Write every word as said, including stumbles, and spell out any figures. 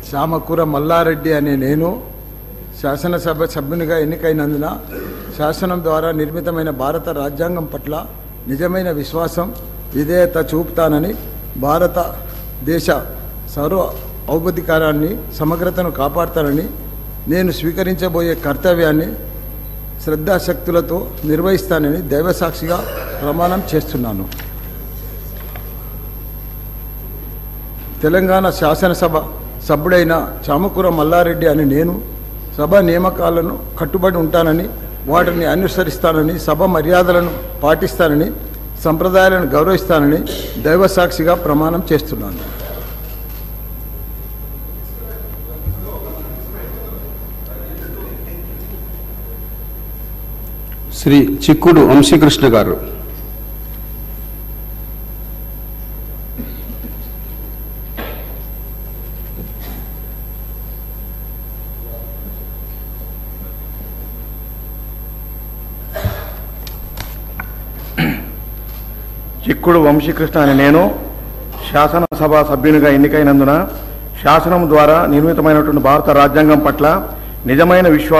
చామకూర మల్లారెడ్డి అనే నేను శాసనసభ సభ్యునిగా ఎన్నికైనందున శాసనం ద్వారా నిర్మితమైన భారత రాజ్యాంగం పట్ల నిజమైన విశ్వాసం విధేయత చూపుతానని, భారతదేశ సర్వ ఔపధికారాన్ని సమగ్రతను కాపాడుతానని, నేను స్వీకరించబోయే కర్తవ్యాన్ని శ్రద్ధాశక్తులతో నిర్వహిస్తానని దైవసాక్షిగా ప్రమాణం చేస్తున్నాను. తెలంగాణ శాసనసభ సభ్యుడైన చామకూర మల్లారెడ్డి అని నేను సభ నియామకాలను కట్టుబడి ఉంటానని, వాటిని అనుసరిస్తానని, సభ మర్యాదలను పాటిస్తానని, సంప్రదాయాలను గౌరవిస్తానని దైవసాక్షిగా ప్రమాణం చేస్తున్నాను. శ్రీ చిక్కుడు వంశీకృష్ణ గారు. చిక్కుడు వంశీకృష్ణ అని నేను శాసనసభ సభ్యునిగా ఎన్నికైనందున శాసనం ద్వారా నిర్మితమైనటువంటి భారత రాజ్యాంగం పట్ల నిజమైన విశ్వాసం